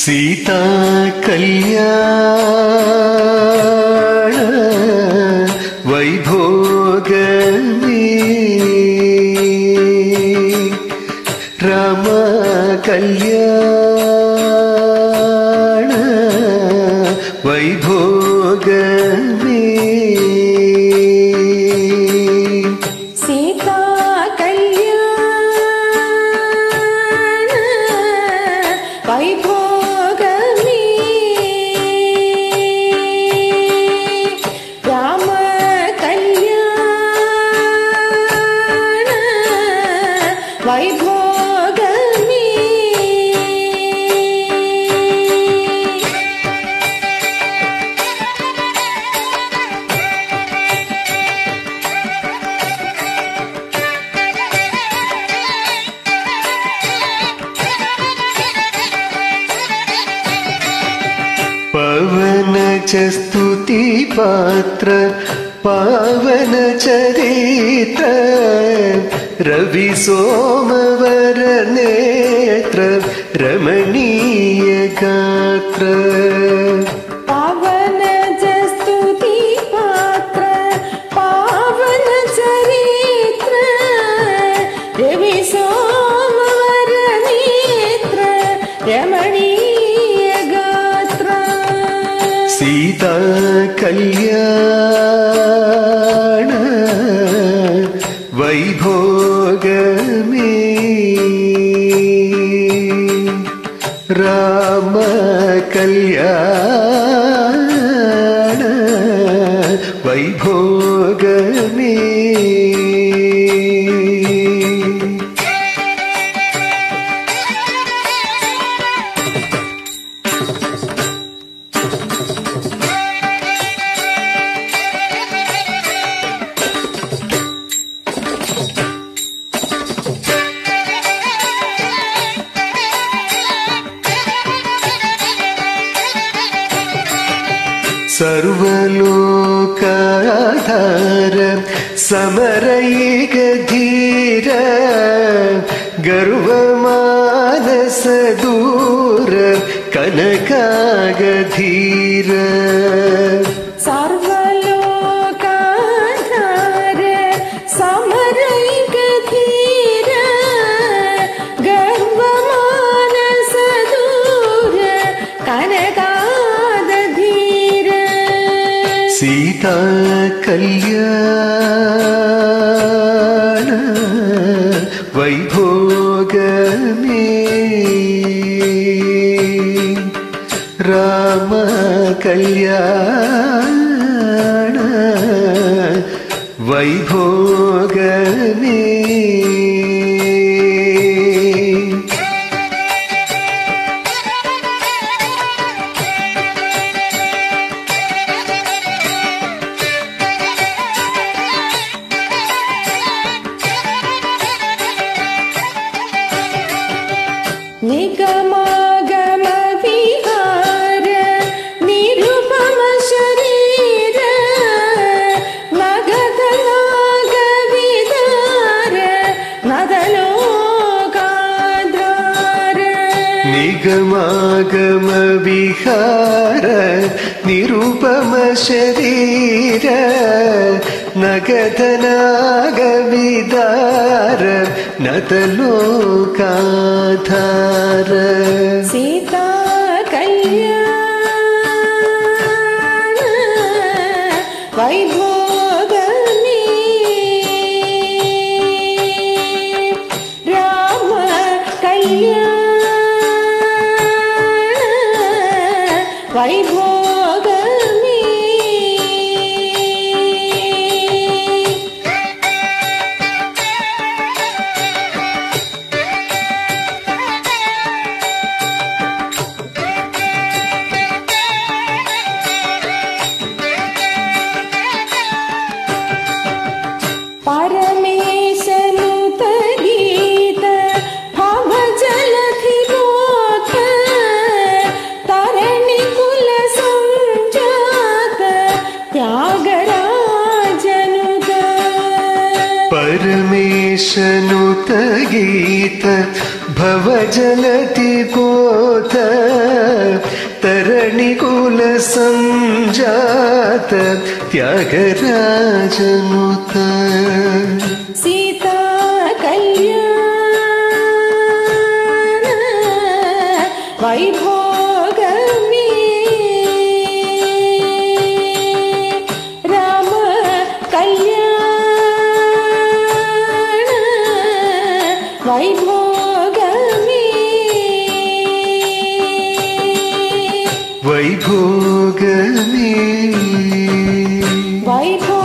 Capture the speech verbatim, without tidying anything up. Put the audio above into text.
सीताकल्याण वैभोगमे रामकल्याण वैभोगमे स्तुति पात्र पावन चरित्र रवि सोमवर नेत्र रमणीय गात्र पावन स्तुति पात्र पावन चरित्र रवि सोमवर नेत्र रमणीय गात्र सीताकल्याण वैभोगमे रामकल्याण वैभोगमे सर्वलोकाधार समरैक धीर गर्वमानस दूर कनकागधीर सर्वलोकाधार समरैक धीर गर्वमानस दूर कनका सीताकल्याण वैभोगमे रामकल्याण वैभोगमे निगमागम विहार निरुपम शरीर नगध नाग विदार नदलोकाद्रार निगमागम विहार निरुपम शरीर नगध नाग विदार नतलोकाधार सीताकल्याण वैभोगमे रामकल्याण वैभोगमे परमेशनुत गीत भव जलधि बोध तरणि कुल संजात त्यागराजनुत परमेशनुत गीत भव जलधि बोध तरणिकुल संजात त्यागराजनुत सीता कल्याण वैभोगमे राम कल्याण वैभोगमे वैभोगमे वैभोगमे